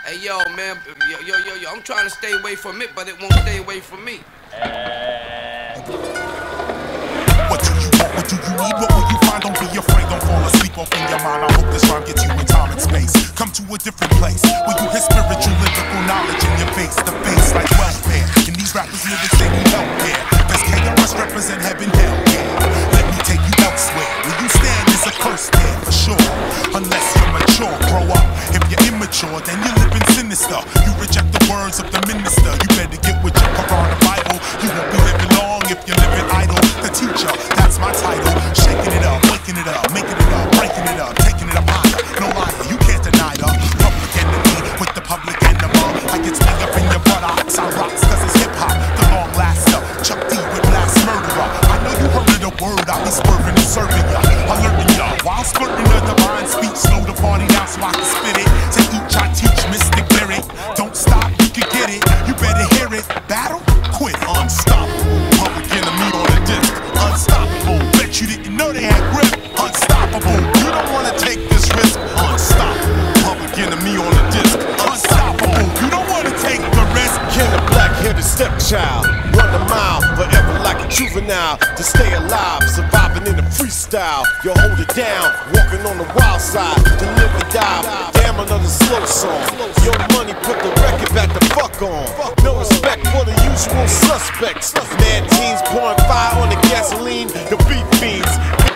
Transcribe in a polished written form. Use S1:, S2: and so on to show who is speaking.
S1: Hey, yo, man, yo, I'm trying to stay away from it, but it won't stay away from me.
S2: What do you want? What do you need? What will you find? Don't be afraid, don't fall asleep off in your mind. I hope this rhyme gets you in time and space. Come to a different place where you hear spiritual, lyrical knowledge in your face to face like welfare. And these rappers lyrics they need help here. Cause KRS represent heaven, hell, yeah. Let me take you elsewhere. Where you stand is a curse there, for sure. Unless you're mature, grow up. If you're immature, then you're living sinister. You reject the words of the minister. You better get with your Quran and Bible. You won't be living long if you're living idle. The teacher, that's my title. Shaking it up, waking it up, making it up, breaking it up, taking it up higher. No liar, you can't deny the public enemy with the public enemy. I get me up in your buttocks. I rocks cause it's hip hop, the long laster. Chuck D with last murderer. I know you heard of the word, I'll be swerving and serving ya, alerting ya. While splurting the divine speech, slow the party down so I can spit it. To each I teach mystic lyric. Don't stop, you can get it, you better hear it. Battle, quit, unstoppable. Public enemy on the disc, unstoppable. Bet you didn't know they had grip, unstoppable. You don't wanna take this risk, unstoppable. Public enemy on the disc, unstoppable. You don't wanna take the risk.
S3: Can a black-headed stepchild run a mile forever like a juvenile to stay alive, surviving in the freestyle? You hold it down, walking on the wild side to live or die. Damn, another slow song. Your money put the record back the fuck on. No respect for the usual suspects. Mad teens pouring fire on the gasoline. The beat fiends.